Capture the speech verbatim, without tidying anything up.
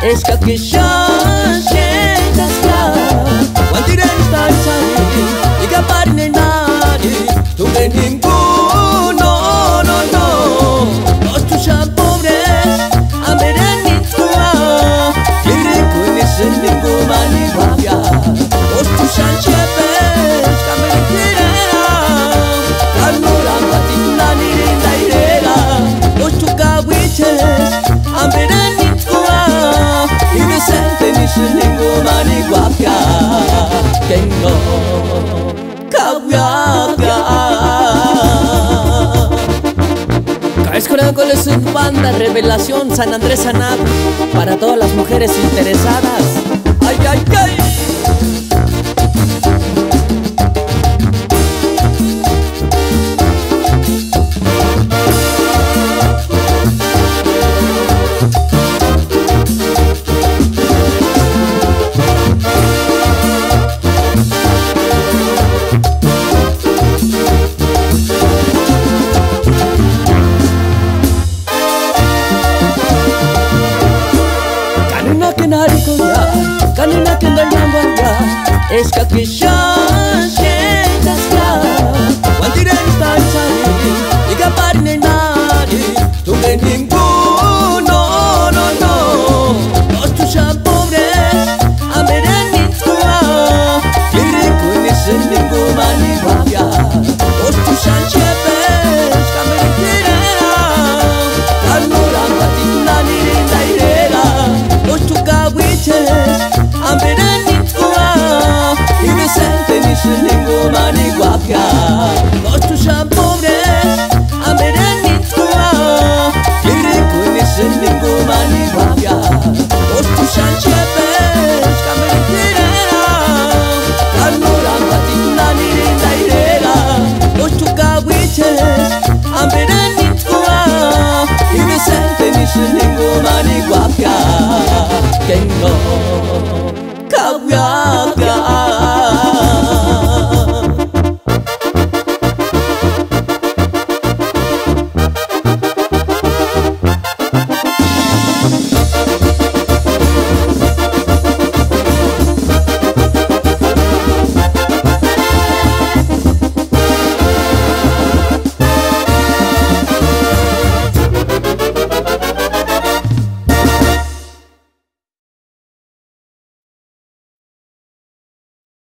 Eskakishan shentaska Wantirenta sari Ikaparne nadi Tunge ninguno no no Los tushan pobres Ameren nintua Liriku nisen ningu mani wapya Los tushan chepes Kameren kirera Karnuran patitulani rinda irera Los tukawiches Ameren Ningu mani guapia Tengo Kawiapia Caescoranco es su banda Revelación San Andrés Anap para todas las mujeres interesadas. Ay, ay, ay. Kanina kendallambanga Eskakishan shentaska Wantirenta sari Ikaparne nadi Tunge ninguno no no Los tushan pobres Ameren nintua Liriku nisen ningu mani wapya Los tushan chepes Kameren kirera Karnuran patitulani rinda irera Los tukawiches Ameren nintua Inocente nisen ningu mani wapya Los tushan pobres Ameren nintua Liriku nisen ningu mani wapya Los tushan chepes Kameren kirera Karnuran patitulani rinda irera Los tukawiches Ameren nintua Inocente nisen ningu mani wapya Tengo Kawiapia